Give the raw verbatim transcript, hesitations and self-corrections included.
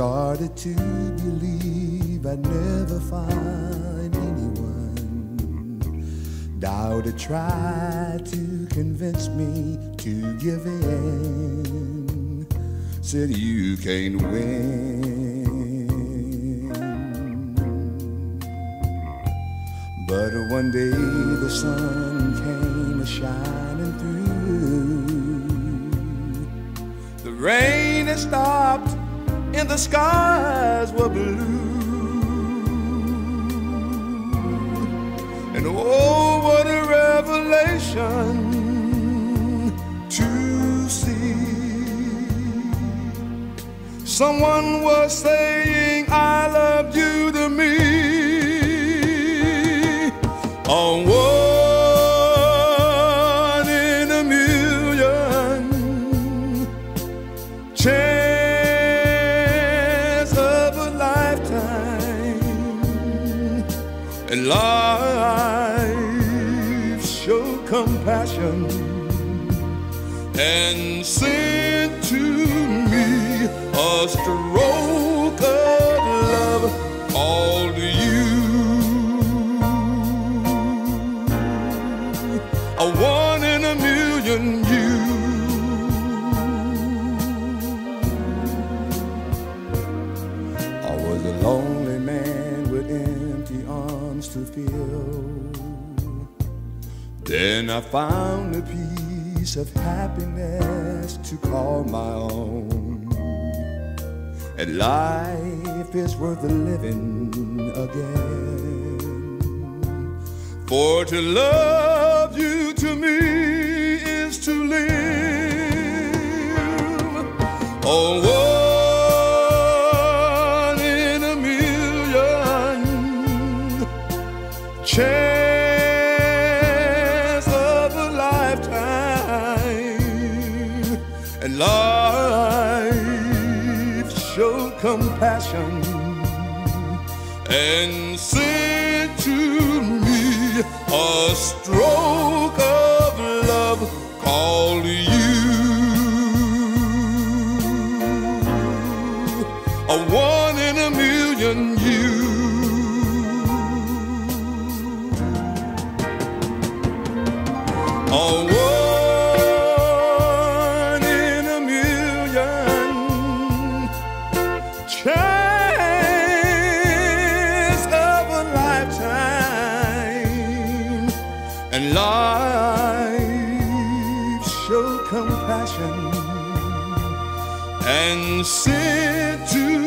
started to believe I'd never find anyone. Doubted, tried to convince me to give in. Said you can't win. But one day the sun came a-shining through. The rain had stopped and the skies were blue. And oh, what a revelation to see. Someone was saying I loved you to me. A one in a million chance of a lifetime. And life showed compassion and sent to me a stroke of love called you. A one in a million you. I was a lonely man with empty arms to fill. Then I found a piece of happiness to call my own. And life is worth living again. For to love you to me is to live. Oh, one in a million chance of a lifetime. And life showed compassion and sent to me a stroke of love called you. A one in a million you. A one in a million chance of a lifetime. And life showed compassion and sent to